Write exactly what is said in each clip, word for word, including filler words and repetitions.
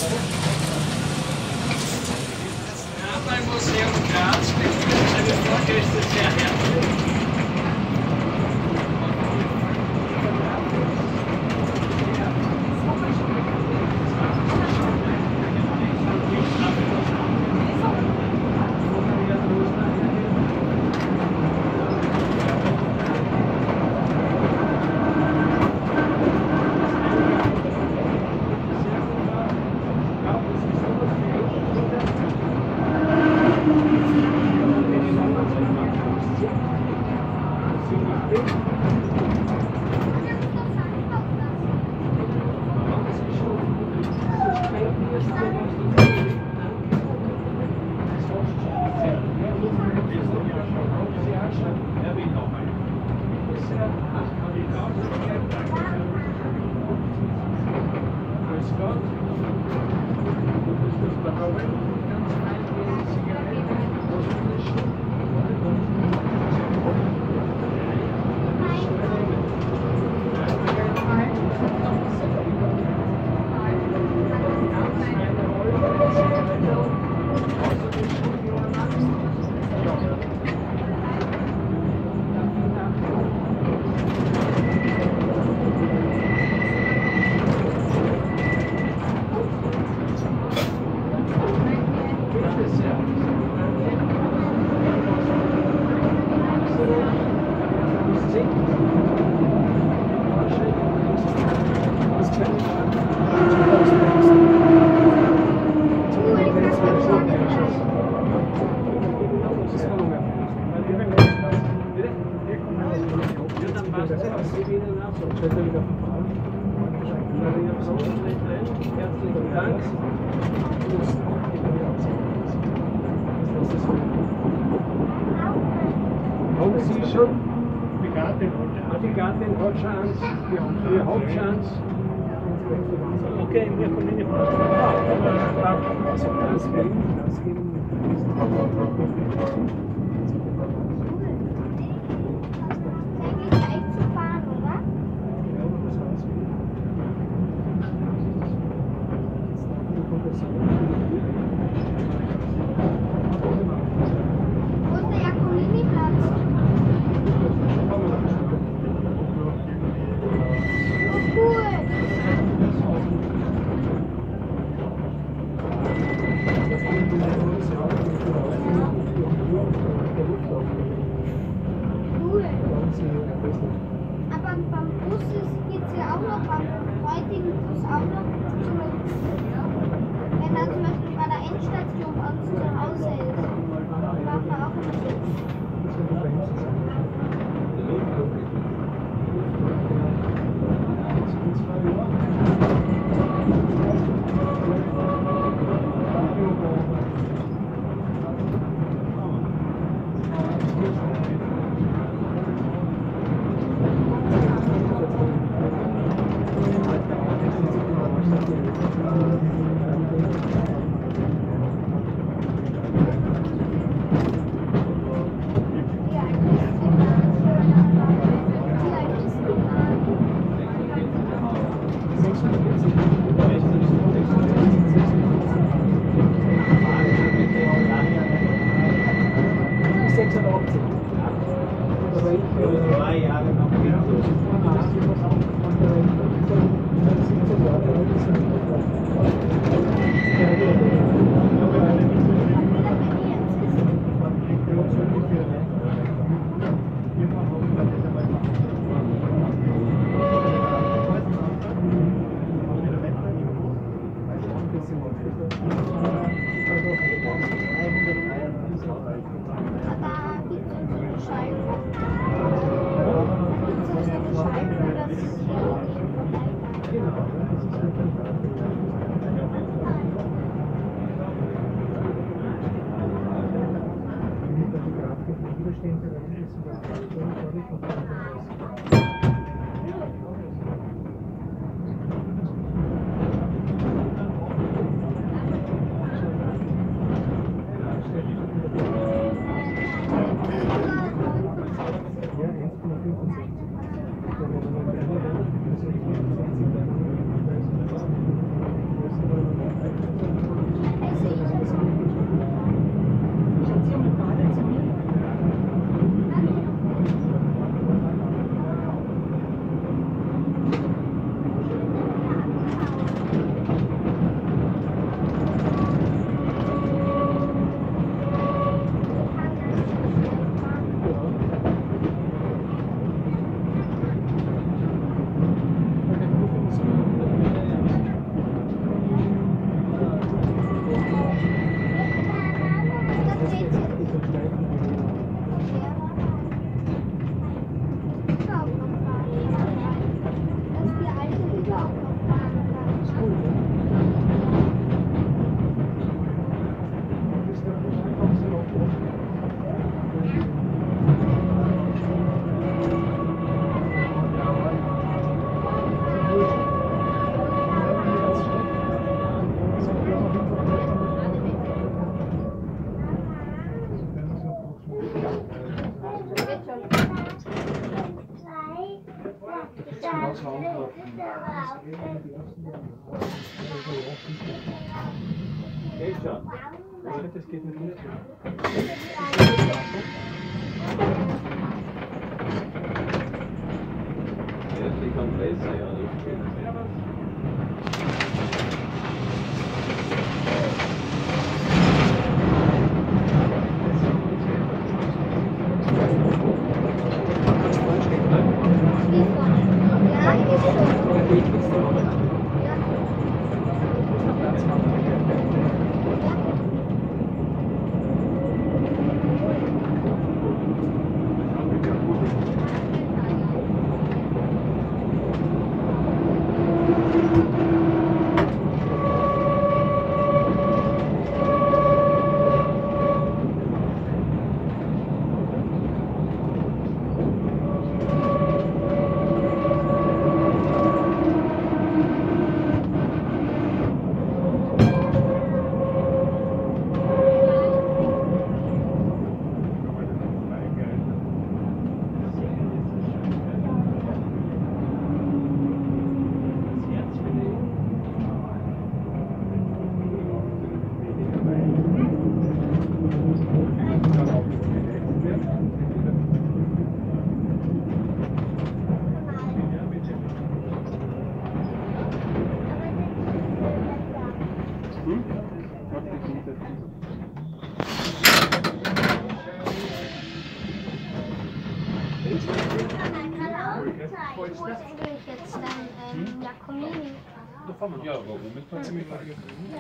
Beim Museum Graz begrüßen seine Vorgäste sehr herzlich. Haben Sie schon die Gattin hat Chance, die Hauptchance. Okay, wir kommen nicht mehr. Also das geben, das geben. Aber beim Bus geht es ja auch noch, beim heutigen Bus auch noch zu, wenn er zum Beispiel bei der Endstation bei uns zu Hause ist, dann braucht er auch immer Sitz. Scheiben. Geht schon. Das geht nicht gut. Ja, die Kompressor, ja, nicht schön. Wo ist eigentlich jetzt dein ähm, Jakomini? Ja, warum ist das ziemlich weit?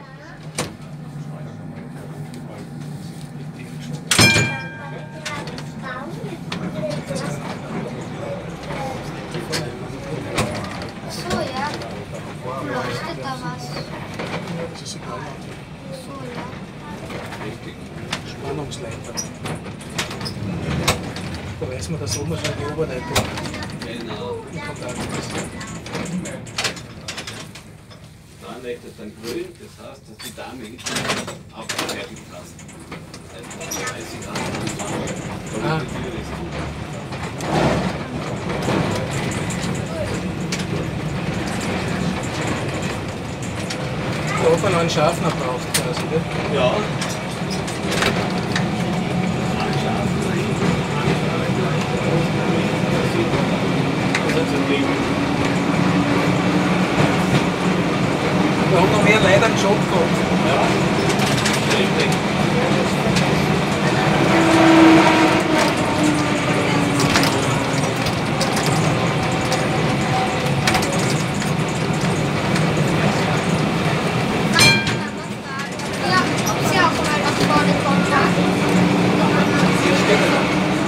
So, ja. Leuchtet da was? Das ist egal. So, ja. Richtig. Spannungsleiter. Da weiß man, dass oben schon die Oberleitung Genau. in Kontakt ist. Dann leuchtet dann grün, das heißt, dass die Dame nicht abfertigt passt. Das heißt, dreißig Grad Ah. und die Tür ist zu. Da hat man einen Schaffner braucht quasi, gell? Ja. Wir haben noch mehr Leute einen Job gehabt. Ja, richtig. Ja, ob sie auch mal nach vorne kommt. Hier steht er.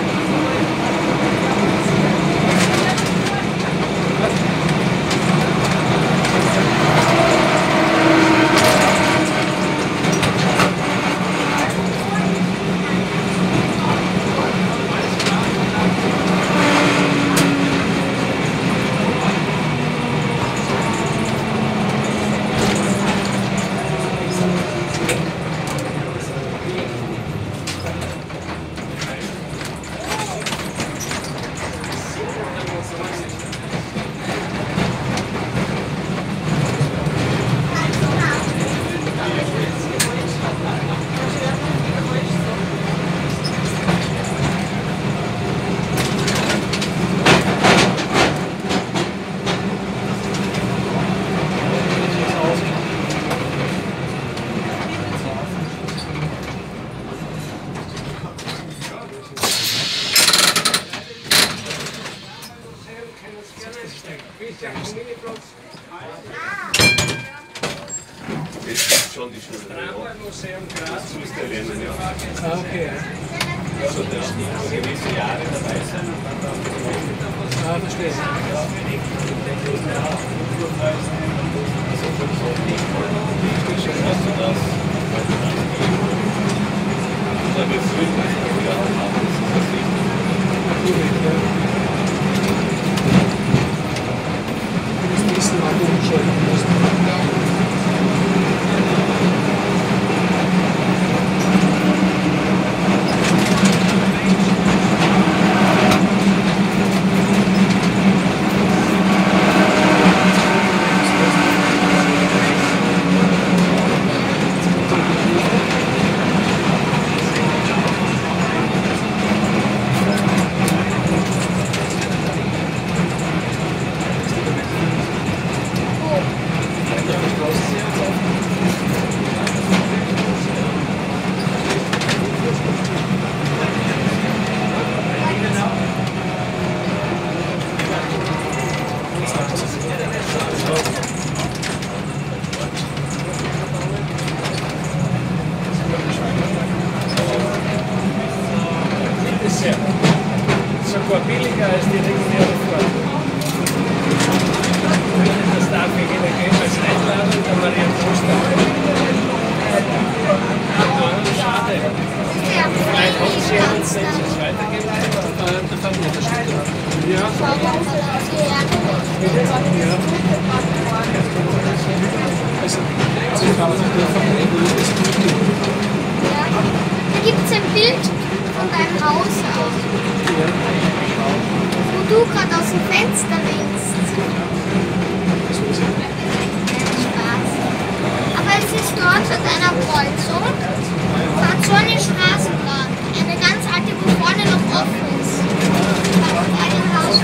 Das ist schon die Schule. Museum Graz. Das müsste erwähnen, ja. Ah, okay. Also, der gewisse Jahre dabei sein und dann auch. Ah, verstehe. Hast du das? Da wird es wirklich wieder haben, das ist das Wichtige. Natürlich, ja. Du musst wissen, wann du umschalten musst. schaut man dann aus hierher kommt. Ja, da gibt es ein Bild von deinem Haus aus, wo du gerade aus dem Fenster willst. Spaß. Aber es ist dort an einer Kreuzung, fahrt so eine Straße dran, eine ganz alte, wo vorne noch offen ist. Da kommt ein Haus.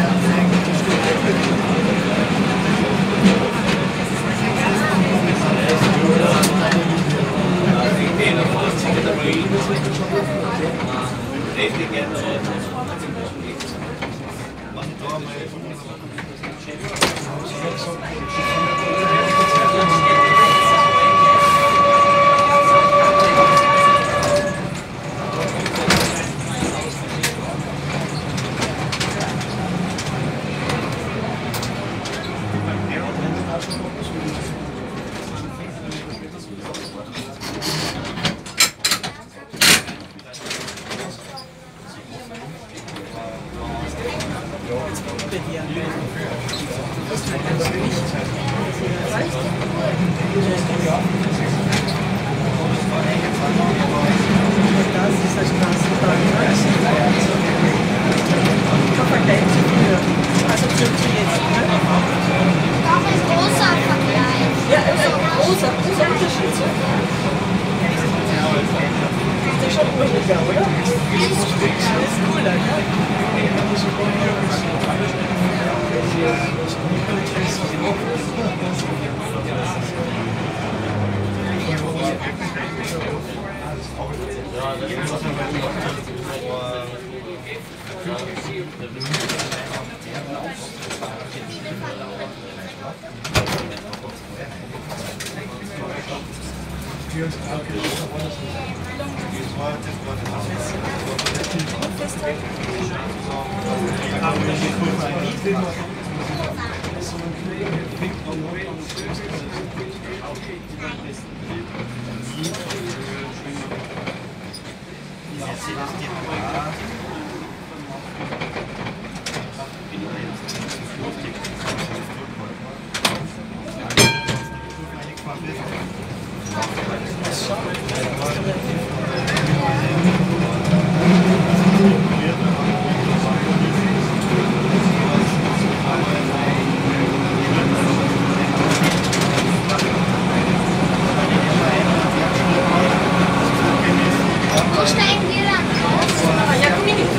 Wo steigen wir dann aus? Ja, komm in.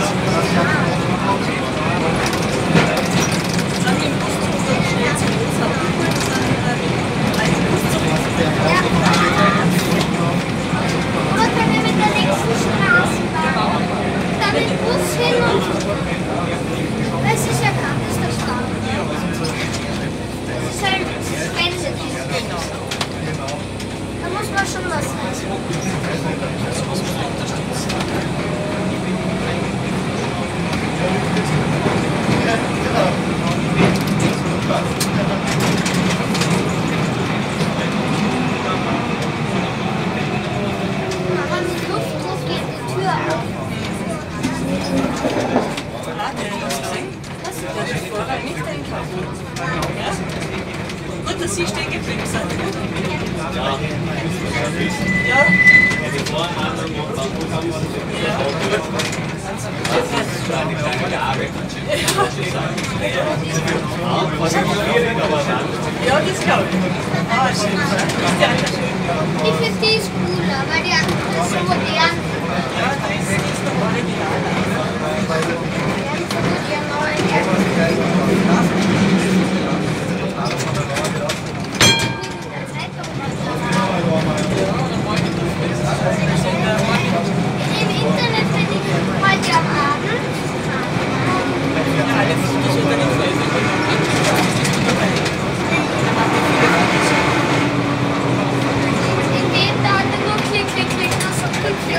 Oder können wir mit der nächsten Straßenbahn dann den Bus hin und es ist ja gratis der Start. Es ist halt spendet. Da muss man schon was leisten. Aber mit Luftdruck geht die Tür auf. Gut, dass Sie stehen geblieben sind. Ja. Ja. Ja, das glaube ich. Ah, schön. Ist der andere schön? Ich finde die ist cooler, weil die andere ist so modern. Ja, das ist, das ist noch original. Im Internet bin ich heute am Abend. Ja, alle Fotos unter den In dem da hat er nur klick, klick, klick, noch so klick, klick.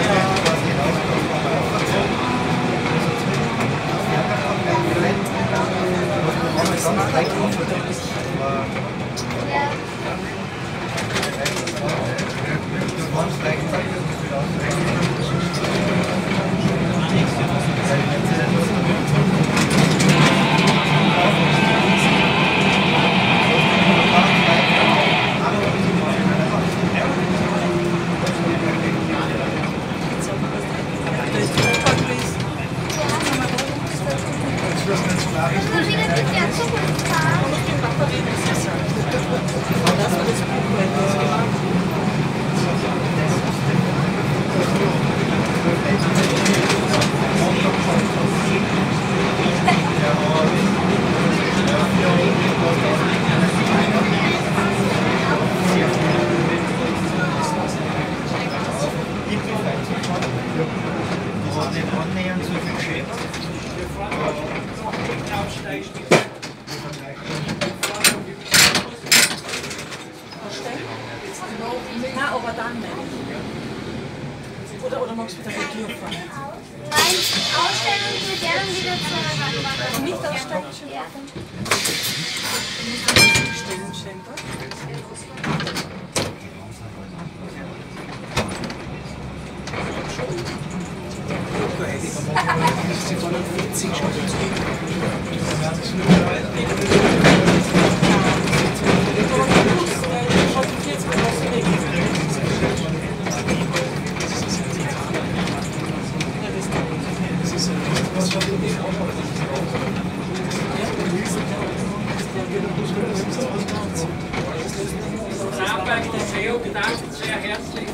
Ja. wieder mit der zurückfahren. Annähernd so viel geschätzt. Nein, aber dann nicht. Oder, oder magst du wieder mit dir fahren? Nein, ausstellen und wir gerne wieder zur Radbahn. Nicht aussteigen, schon. Ja. Du musst dann nicht stehen, stehen, da. Ramberg, der C E O, bedankt sehr herzlich